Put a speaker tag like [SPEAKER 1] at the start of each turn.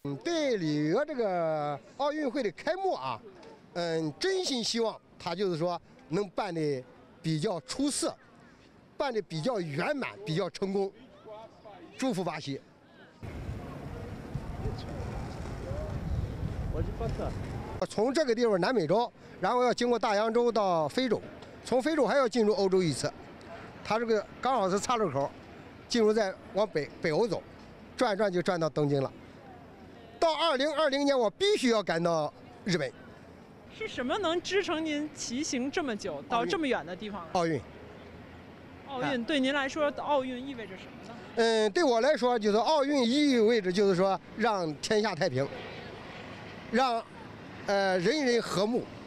[SPEAKER 1] 对里约这个奥运会的开幕啊，真心希望他就是说能办的比较出色，办的比较圆满，比较成功。祝福巴西。从这个地方南美洲，然后要经过大洋洲到非洲，从非洲还要进入欧洲一次。它这个刚好是岔路口，进入再往北欧走，转一转就转到东京了。到2020年，我必须要赶到日本。
[SPEAKER 2] 是什么能支撑您骑行这么久到这么远的地方呢？
[SPEAKER 1] 奥运。
[SPEAKER 2] 奥运对您来说，奥运意味着什么呢？
[SPEAKER 1] 对我来说，就是奥运意味着就是说让天下太平，让人人和睦。